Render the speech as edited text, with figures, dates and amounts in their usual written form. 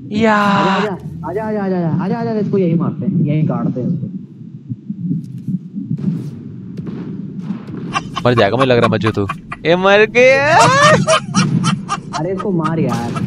यार आजा आजा आजा आजा आजा आजा आजा, इसको यही मारते हैं, यही काटते हैं इसको। मर जाएगा मुझे लग रहा है मज्जू तू। ये मर गया। अरे इसको मार यार।